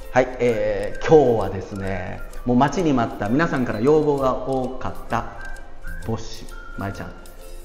はい、今日はですね、もう待ちに待った皆さんから要望が多かったボッシュ、まえちゃん。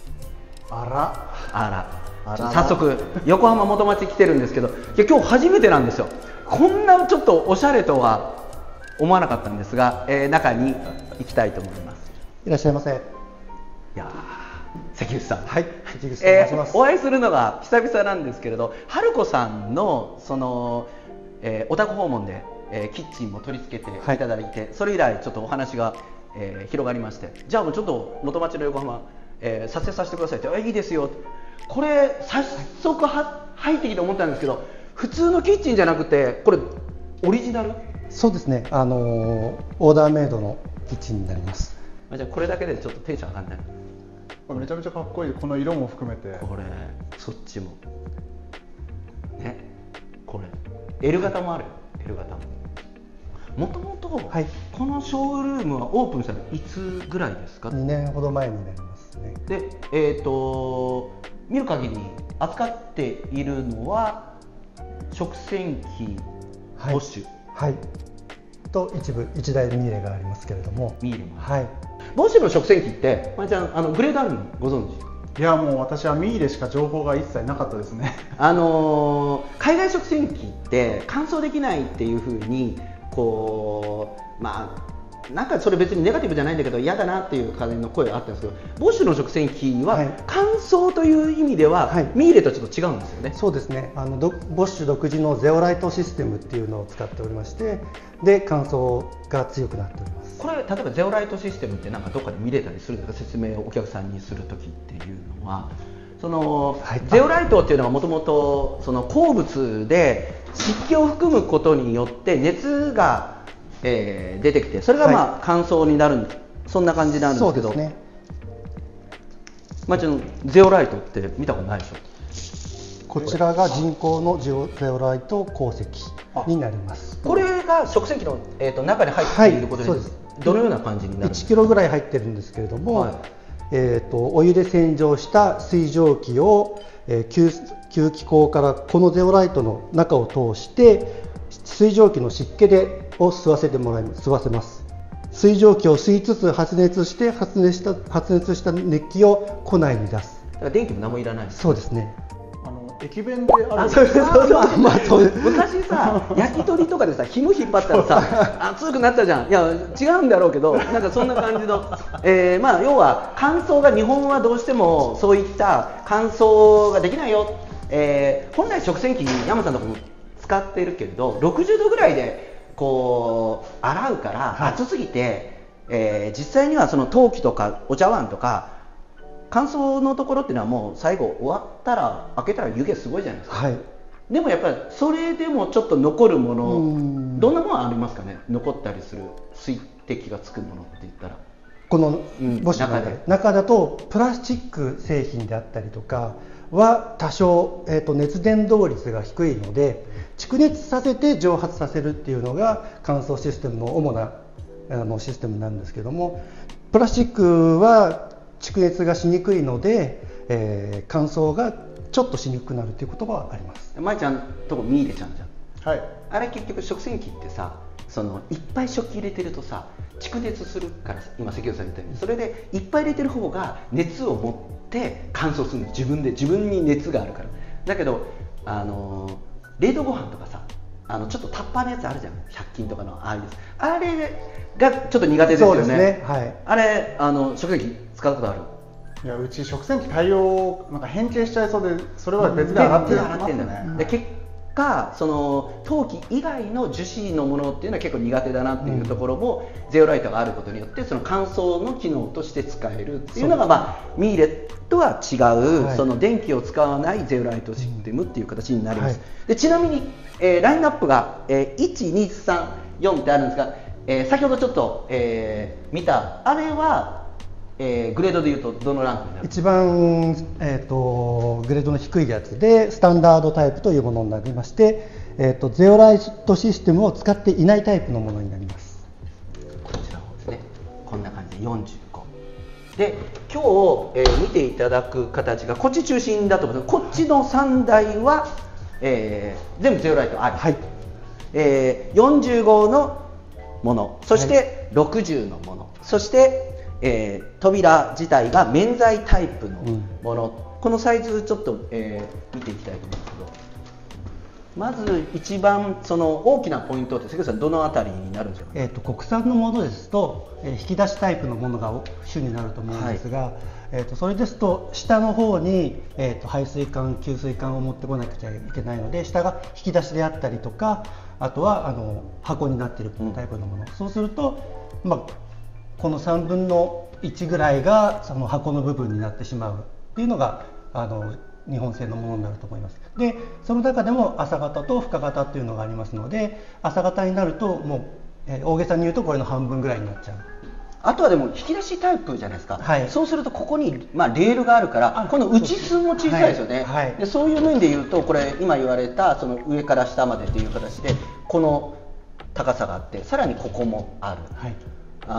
あら、早速横浜元町来てるんですけど、いや今日初めてなんですよ。こんなちょっとおしゃれとは思わなかったんですが、中に行きたいと思います。 いらっしゃいませ。 いや関口さん、 はい、関口と申します。 お会いするのが久々なんですけれど、春子さんのその、お宅訪問で、キッチンも取り付けていただいて、それ以来ちょっとお話が、広がりまして、じゃあもうちょっと元町の横浜、撮影させてくださいって、いいですよ。これ早速入ってきて思ったんですけど、普通のキッチンじゃなくてこれオリジナル？ そうですね、オーダーメイドのキッチンになります。 じゃあこれだけでちょっとテンション上がんない？ めちゃめちゃかっこいい。この色も含めてこれそっちもね、これ L 型もあるよ。 L 型もともとこのショールームはオープンしたのいつぐらいですか？ 2年ほど前になりますね。 で、見る限り扱っているのは食洗機ボッシュ、 はいと一部1台ミーレがありますけれども、 ミーレも、 はい、 ボッシュの食洗機ってまえちゃんグレードあるのご存知？ いやもう私はミーレしか情報が一切なかったですね。 海外食洗機って乾燥できないっていうふうにこうなんかそれ別にネガティブじゃないんだけど嫌だなっていう感じの声があったんですけど、ボッシュの食洗機は乾燥という意味では、ミーレとちょっと違うんですよね。 そうですね、ボッシュ独自のゼオライトシステムっていうのを使っておりまして、で乾燥が強くなっております。 これ例えばゼオライトシステムってなんかどっかで見れたりするんですか？説明をお客さんにするときっていうのは、その、ゼオライトっていうのはもともとその鉱物で湿気を含むことによって熱が出てきて、それが乾燥になる、そんな感じになるんですけど、まあちょっとゼオライトって見たことないでしょ？ こちらが人工のゼオライト鉱石になります。 これが食洗機の、中に入っていることで、どのような感じになるんですか？ 1キロぐらい入ってるんですけれども、お湯で洗浄した水蒸気を、吸気口からこのゼオライトの中を通して水蒸気の湿気を吸わせます。水蒸気を吸いつつ発熱して発熱した熱気を庫内に出す。 だから電気も何もいらないです。 そうですね。 駅弁である。 そう昔さ焼き鳥とかでさ紐引っ張ったらさ熱くなったじゃん。いや違うんだろうけど、なんかそんな感じの、要は乾燥が日本はどうしてもそういった乾燥ができないよ。本来食洗機山さんのとこも使っているけれど60度ぐらいでこう洗うから熱すぎて、実際にはその陶器とかお茶碗とか乾燥のところっていうのはもう最後終わったら開けたら湯気すごいじゃないですか、でもやっぱりそれでもちょっと残るもの、どんなものありますかね？残ったりする水滴がつくものって言ったらこのボッシュの中だとプラスチック製品であったりとかは多少、熱伝導率が低いので蓄熱させて蒸発させるっていうのが乾燥システムの主なシステムなんですけども、プラスチックは蓄熱がしにくいので、乾燥がちょっとしにくくなるということはあります。 まいちゃんとこミーレちゃんじゃん。 はい。 あれ結局食洗機ってさ、そのいっぱい食器入れてるとさ蓄熱するから、今関口さん言ったようにそれでいっぱい入れてる方が熱を持って乾燥するの。自分に熱があるから。だけど冷凍ご飯とかさ、ちょっとタッパーのやつあるじゃん、100均とかのあれがちょっと苦手ですよね。 そうですね、はい、 あれ食洗機使ったことある？ いやうち食洗機対応なんか変形しちゃいそうで、それは別で洗ってますね。 で結果その陶器以外の樹脂のものっていうのは結構苦手だなっていうところも、ゼオライトがあることによってその乾燥の機能として使えるっていうのが、ミーレとは違う、その電気を使わないゼオライトシステムっていう形になります。でちなみに、ラインナップが、1,2,3,4ってあるんですが、先ほどちょっと、見たあれは、グレードでいうとどのランクになる？ 一番、グレードの低いやつでスタンダードタイプというものになりまして、ゼオライトシステムを使っていないタイプのものになります。 こちらですね、こんな感じで45で、今日、見ていただく形がこっち中心だと思います。こっちの3台は、全部ゼオライトあり、 40号のもの、そして60のもの、そして、扉自体が免罪タイプのもの、このサイズちょっと、見ていきたいと思うんですけど、まず一番その大きなポイントって関口さんどのあたりになるんですか。 国産のものですと、引き出しタイプのものが主になると思うんですが、それですと下の方に、排水管給水管を持ってこなくちゃいけないので、下が引き出しであったりとか、あとは箱になっているタイプのもの、そうすると、この3分の1ぐらいがその箱の部分になってしまうっていうのが日本製のものになると思います。でその中でも朝型と深型っていうのがありますので、朝型になるともう、大げさに言うとこれの半分ぐらいになっちゃう。 あとはでも引き出しタイプじゃないですか、 はい、 そうするとここに、レールがあるからこの内寸も小さいですよね、 はいはい、 でそういう面で言うとこれ今言われたその上から下までという形でこの高さがあって、さらにここもある、はい、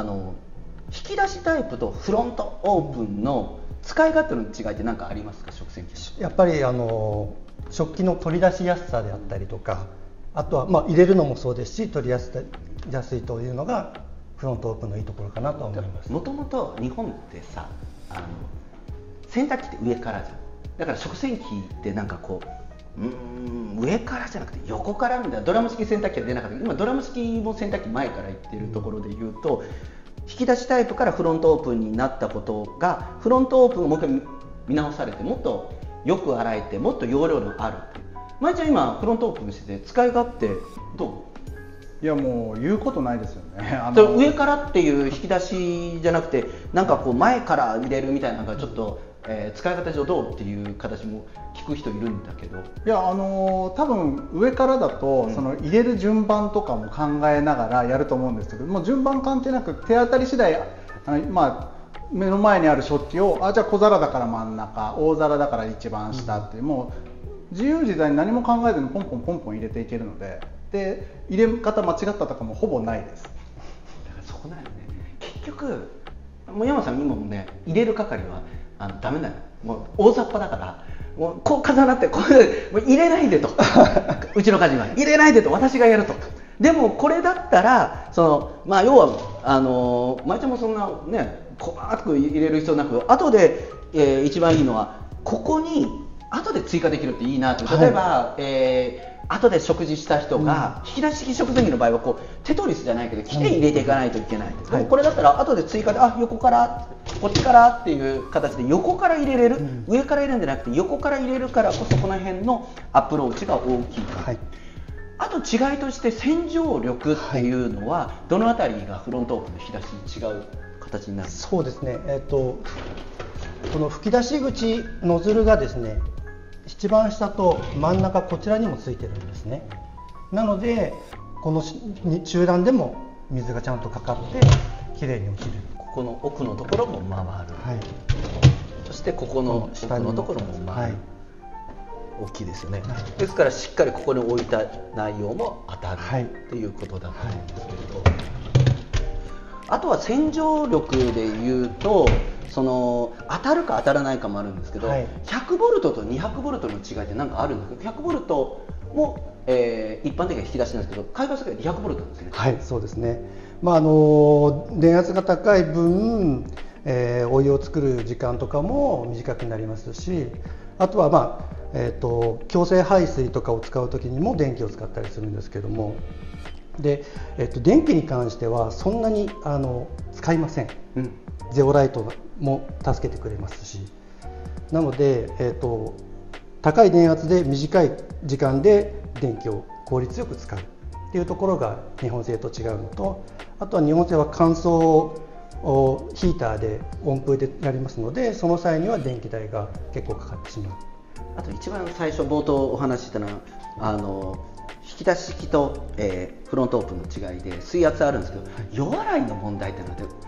引き出しタイプとフロントオープンの使い勝手の違いって何かありますか。食洗機やっぱり食器の取り出しやすさであったりとか、あとは入れるのもそうですし、取りやすいというのがフロントオープンのいいところかなと思います。 もともと日本ってさ、洗濯機って上からじゃん。だから食洗機ってなんかこう上からじゃなくて横からみたいな、ドラム式洗濯機は出なかったけど、今ドラム式も洗濯機前から行ってるところで言うと、引き出しタイプからフロントオープンになったことが、フロントオープンをもう一回見直されて、もっとよく洗えてもっと容量のある。まいちゃん今フロントオープンしてて使い勝手どう？ いやもう言うことないですよね。 上からっていう引き出しじゃなくて、なんかこう前から入れるみたいなのがちょっと、使い方上どうっていう形も聞く人いるんだけど、 いや多分上からだと、その入れる順番とかも考えながらやると思うんですけど、もう順番関係なく手当たり次第目の前にある食器をじゃあ小皿だから真ん中、大皿だから一番下っていう、もう自由自在に何も考えずにポンポンポンポン入れていけるので、で入れ方間違ったとかもほぼないです。だからそこなんよね。結局もう山さん今もね、入れる係はダメだよ。もう大雑把だから、もうこう重なってこうもう入れないでとうちの家事は入れないでと、私がやると。でもこれだったら要はまいちゃんもそんなね細かく入れる必要なく、後で、一番いいのはここに後で追加できるっていいなって。例えば、後で食事した人が、引き出し式食洗機の場合はこうテトリスじゃないけどきれいに入れていかないといけない、でもこれだったら後で追加で横からこっちからっていう形で横から入れれる、上から入れるんじゃなくて横から入れるからこそこの辺のアプローチが大きいから、はい、あと違いとして洗浄力っていうのは、どのあたりがフロントオープンの引き出しに違う形になるんですか。 そうですね、この吹き出し口ノズルがですね、一番下と真ん中こちらにもついてるんですね。なのでこの中段でも水がちゃんとかかってきれいに落ちる。 ここの奥のところも回る、はい、そしてここの下のところも回る、はい、大きいですよね、はい、ですからしっかりここに置いた内容も当たる、はい、っていうことだと思うんですけれど、あとは洗浄力でいうと当たるか当たらないかもあるんですけど、はい、100ボルトと200ボルトの違いって何かあるんですか。100ボルトも、一般的に引き出しなんですけど、海外世界は200ボルトなんですね。 はい、そうですね。電圧が高い分、お湯を作る時間とかも短くなりますし、あとは強制排水とかを使う時にも電気を使ったりするんですけども、で、電気に関してはそんなに使いません、ゼオライトも助けてくれますし、なので、高い電圧で短い時間で電気を効率よく使うっていうところが日本製と違うのと、あとは日本製は乾燥ヒーターで温風でやりますので、その際には電気代が結構かかってしまう。 あと一番最初冒頭お話ししたのは引き出し式と、フロントオープンの違いで水圧あるんですけど、夜洗いの問題ってのは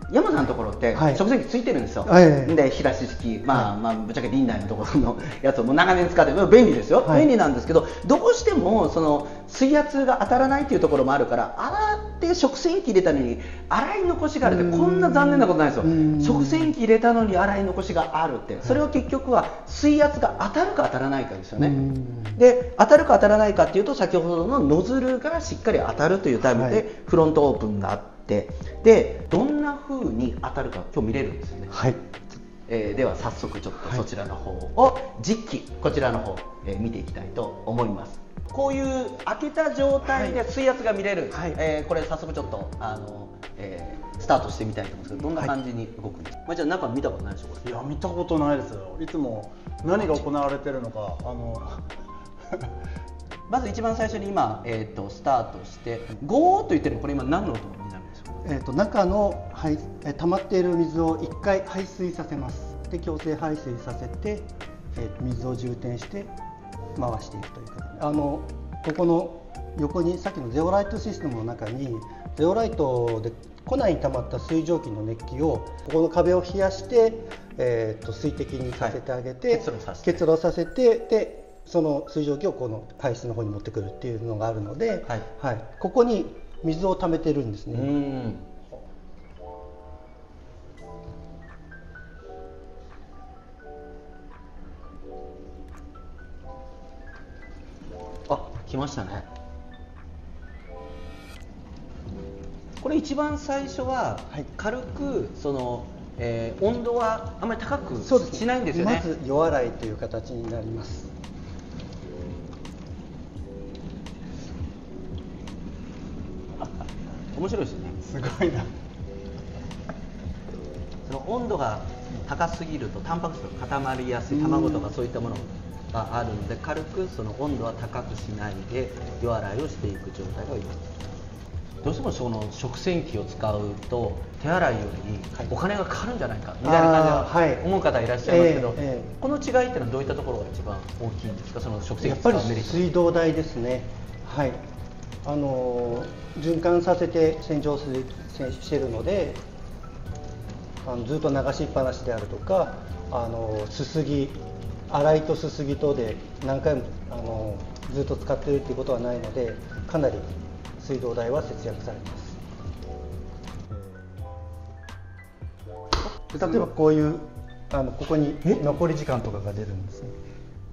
山さんのところってはい食洗機ついてるんですよ、 はいで日出し式、まあぶっちゃけリンナイのところのやつをもう長年使って便利ですよ、 はい便利なんですけど、どうしてもその水圧が当たらないっていうところもあるから、洗って食洗機入れたのに洗い残しがあるって、こんな残念なことないですよ。食洗機入れたのに洗い残しがあるって、それは結局は水圧が当たるか当たらないかですよね。で当たるか当たらないかっていうと、先ほどのノズルがしっかり当たるというタイプでフロントオープンがあって、でどんな風に当たるか今日見れるんですよね。 はい。 では早速ちょっとそちらの方を実機、こちらの方、見ていきたいと思います。こういう開けた状態で水圧が見れる、 はいこれ早速ちょっとスタートしてみたいと思うんですけど、どんな感じに動くんですか。じゃあ中見たことないでしょこれ。 いや見たことないですよ。いつも何が行われてるのかまず一番最初に今、スタートしてゴーっと言ってるの、これ今何の音になるんですか。 中の溜まっている水を1回排水させます。で強制排水させて、水を充填して回していくというか、ここの横にさっきのゼオライトシステムの中にゼオライトで庫内に溜まった水蒸気の熱気をここの壁を冷やして、水滴にさせてあげて、結露させて、でその水蒸気をこの排出の方に持ってくるっていうのがあるので、ここに水を溜めてるんですね。 あ、来ましたね。これ一番最初は軽くその、温度はあまり高くしないんですよね。 まず予洗いという形になります。 面白いですね。 すごいな。 その温度が高すぎるとタンパク質が固まりやすい、卵とかそういったものがあるので、軽くその温度は高くしないで予洗いをしていく状態がいいです。どうしてもその食洗機を使うと手洗いよりお金がかかるんじゃないかみたいな感じで思う方いらっしゃいますけど、この違いっていうのはどういったところが一番大きいんですか。その食洗機を使うメリット。 やっぱり水道代ですね。はい。循環させて洗浄しているので、ずっと流しっぱなしであるとか、すすぎ、洗いとすすぎとで何回もずっと使っているということはないので、かなり水道代は節約されます。例えばこういうここに残り時間とかが出るんですね。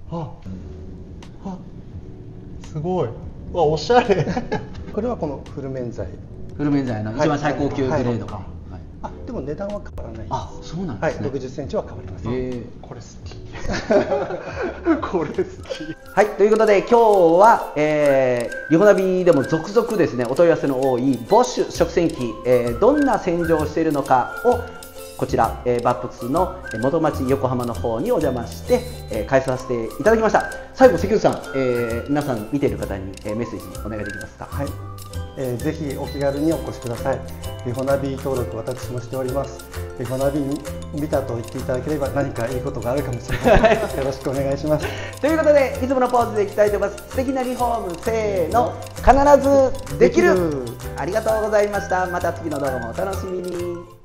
すごい。わ、おしゃれ。 これはこのフルメン剤。 フルメン剤の一番最高級グレードか。 でも値段は変わらない。 あ、そうなんですね。 60センチは変わります。 これ好き。これ好き。 はい、ということで今日は、リホナビでも続々ですねお問い合わせの多いボッシュ食洗機、どんな洗浄をしているのかをこちら、バップ2の元町横浜の方にお邪魔して、返させていただきました。最後関口さん、皆さん見ている方に、メッセージお願いできますか。 はい、ぜひお気軽にお越しください。リホナビ登録私もしております。リホナビ見たと言っていただければ何かいいことがあるかもしれません。よろしくお願いします。 ということでいつものポーズでいきたいと思います。素敵なリフォームせーの、必ずできる。ありがとうございました。また次の動画もお楽しみに。